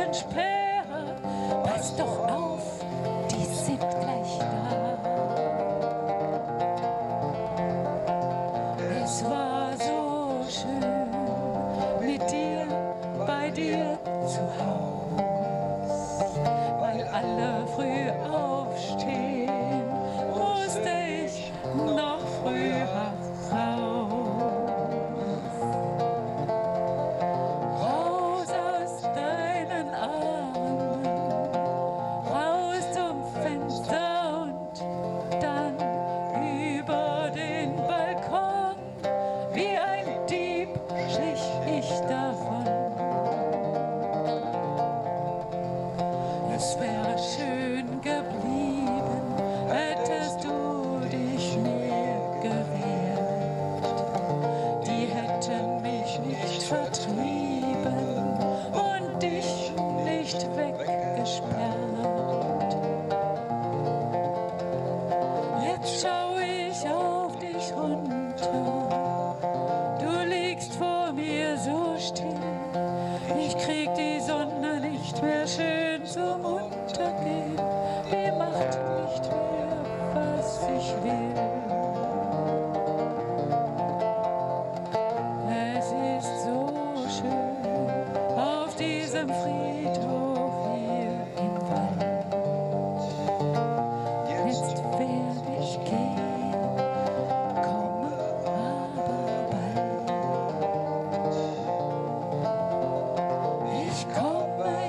Freundlichen Späher, pass doch auf, die sind gleich da. Es war so schön mit dir, bei dir zu Haus, weil alle früh aufstehen, musste ich noch früher raus aus deinen Armen, raus zum Fenster und dann über den Balkon. Wie ein Dieb schlich ich davon. Es wäre schön geblieben, hättest du dich mir gewehrt. Die hätten mich nicht vertrieben und dich nicht weggesperrt. Jetzt schau ich auf dich runter. Du liegst vor mir so still. Ich krieg die Sonne nicht mehr schön zum Untergehen. Die macht nicht mehr, was ich will. Es ist so schön auf diesem Friedhof hier im Wald. Jetzt werd ich gehen, komme aber bald. Ich komme